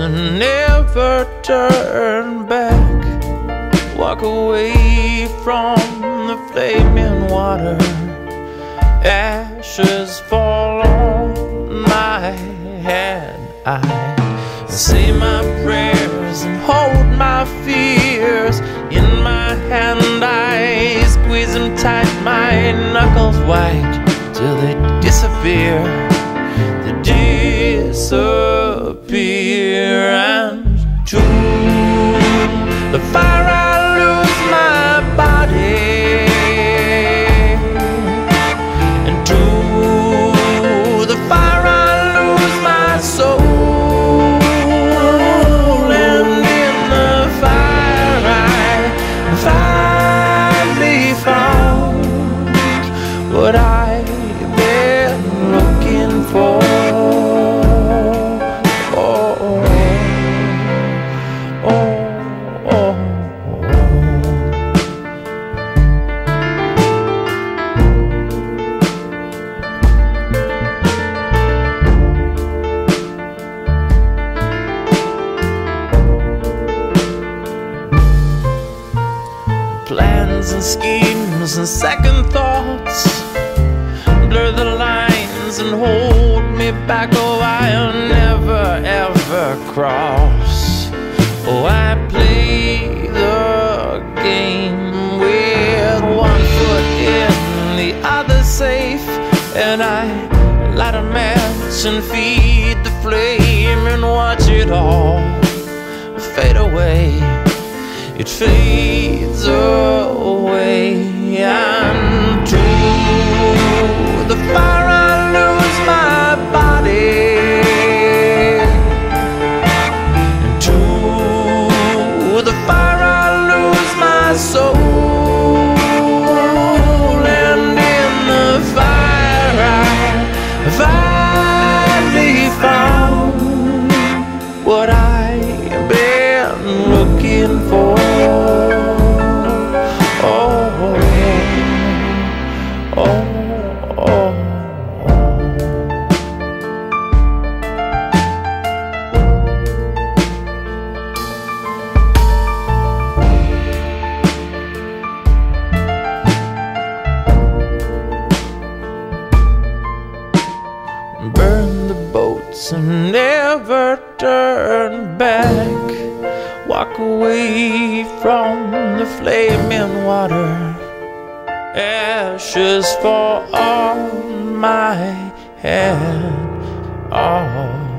and never turn back. Walk away from the flaming water. Ashes fall on my head. I say my prayers and hold my fears in my hand. I squeeze them tight, my knuckles white, till they disappear. They disappear. And to the fire I lose my body, and to the fire I lose my soul. And in the fire I finally found what I've been looking for. Plans and schemes and second thoughts blur the lines and hold me back. Oh, I'll never ever cross. Oh, I play the game with one foot in, the other safe, and I light a match and feed the flame and watch it all fade away. It fades away. And to the fire I lose my body, and to the fire I lose my soul. And in the fire I finally found what I've been looking for. Burn the boats and never turn back. Walk away from the flaming water. Ashes fall on my head. Oh.